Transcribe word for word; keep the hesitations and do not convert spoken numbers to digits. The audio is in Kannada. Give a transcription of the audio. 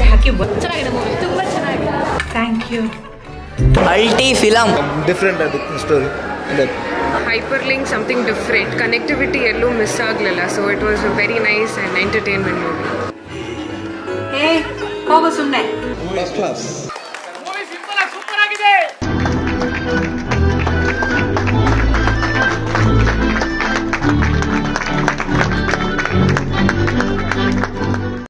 ಆಚೆ ಹಾಕಿ ಚೆನ್ನಾಗಿದೆ ಮೂವಿ, ತುಂಬ ಚೆನ್ನಾಗಿದೆ. Thank you. ಅಲ್ಟಿ ಫಿಲಮ್ ಡಿಫ್ರೆಂಟ್ ಅದು story. Hyper link something different, connectivity ಎಲ್ಲೂ ಮಿಸ್ ಆಗಲಿಲ್ಲ. So it was a very nice and entertainment movie. ಹೇ ಹೋಗು ಸುಮ್ಮನೆ. First class.